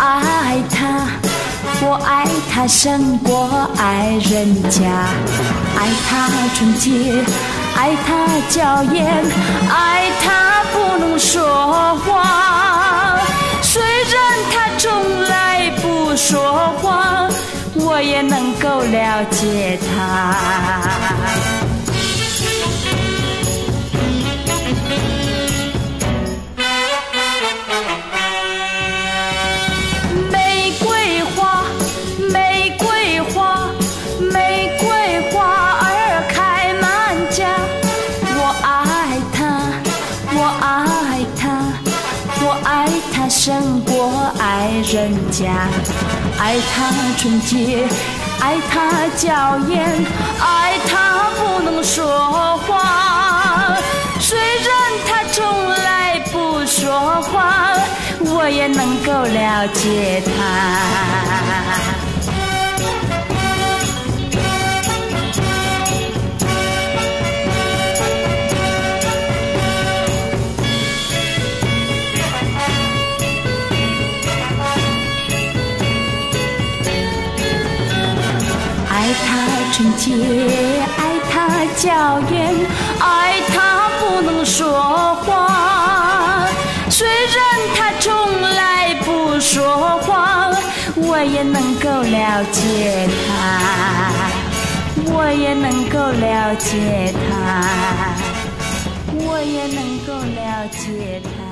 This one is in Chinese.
爱他，我爱他胜过爱人家，爱他纯洁，爱他娇艳，爱他不能说谎。虽然他从来不说谎，我也能够了解他。胜过爱人家，爱他纯洁，爱他娇艳，爱他不能说谎。虽然他从来不说谎，我也能够了解他。爱他纯洁，爱他娇艳，爱他不能说谎。虽然他从来不说谎，我也能够了解他，我也能够了解他，我也能够了解他。